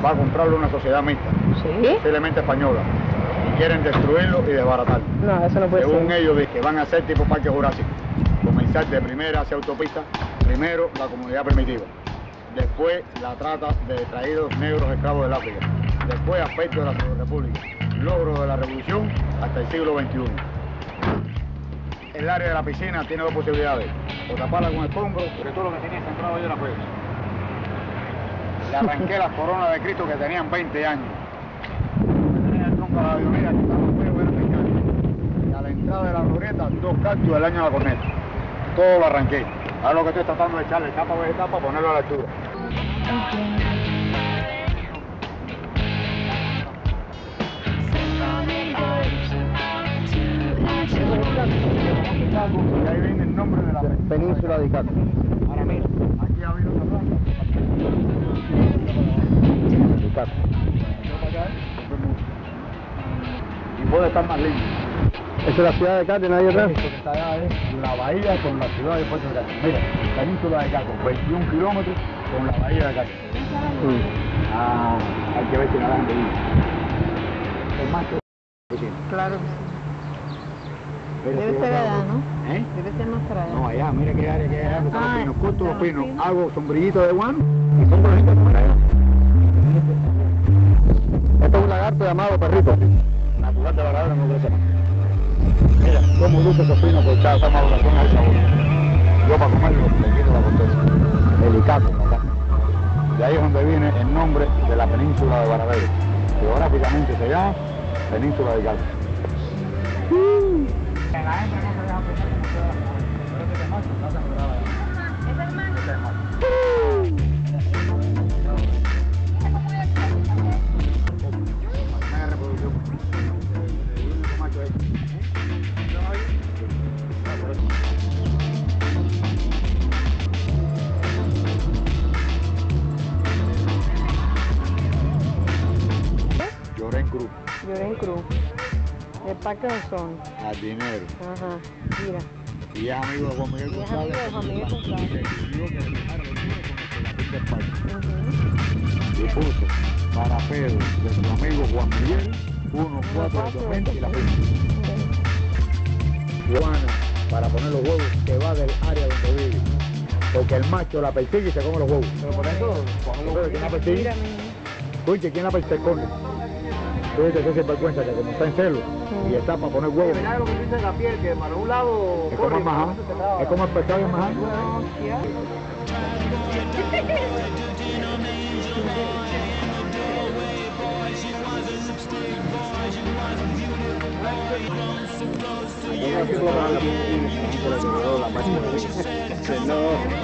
va a comprarlo una sociedad mixta, ¿Sí? posiblemente española, y quieren destruirlo y desbaratarlo. No, eso no puede ser. Según ellos, dicen que van a hacer tipo Parque Jurásico, comenzar de primera hacia autopista, primero la comunidad primitiva, después la trata de traídos negros esclavos del África, después aspecto de la república, logro de la revolución hasta el siglo XXI. El área de la piscina tiene dos posibilidades, o taparla con escombros, porque todo lo que tenía centrado ahí era fuego. Le arranqué las coronas de Cristo que tenían 20 años. Tenía el tronco de la biomira que estaba feo, era pequeño. Y a la entrada de la glorieta, 2 cactus del año de la corneta. Todo lo arranqué. Ahora lo que estoy tratando de echarle capa vegetal para ponerlo a la altura. Y ahí viene el nombre de la Península de Icaco. Ahora mira, aquí ha habido una planta. Icaco. Y puede estar más lindo. Esa es la ciudad de Cárdenas ahí atrás. Esto que está allá es la bahía con la ciudad de Puerto Rico. Mira, Península de Caco, 21 kilómetros con la bahía de Caco. Ah, hay que ver si nadan de ahí. Es macho. Claro que sí. Mira, Debe si ser yo allá, salgo. ¿no? ¿Eh? Debe ser más para allá. No, allá, mira qué área, están los Ah, pinos, cortos los los pinos, pinos. hago sombrillito de guano y pongo la gente por allá. Esto es un lagarto llamado perrito. Natural de Varadero no crece más. Mira, cómo luce esos pinos por cada maduración al sabor. Yo para comerlo le quito la corteza. El Icaco, papá. De ahí es donde viene el nombre de la península de Varadero. Geográficamente se llama Península de Icaco. La hembra no se deja pensar cómo se da la mujer. Pero este es macho, está asegurado allá. ¿Ese es el macho? Este es macho. Mega reproducción. El único macho es. Llorén Cruz, Llorén Cruz. De Parque Ozón. jardinero. Ajá, mira. Y es amigo de Juan Miguel Y es González. amigo de Juan Miguel González. Que decidió que el primero de octubre con el Pelapín del Parque. Ujú. Y puso para Pedro de su amigo Juan Miguel, 1, 4 de 20 y la firma. Juana, para poner los huevos que va del área donde vive. Porque el macho la persigue y se come los huevos. Pero por eso, ¿quién la persigue? Mira, mira. Escuche, ¿quién la persigue? Entonces que se vergüenza que como está en celo y está para poner huevos. Mira lo que dice la piel, que para un lado Es como el maján, es como el pescado y el maján. No, ya. No.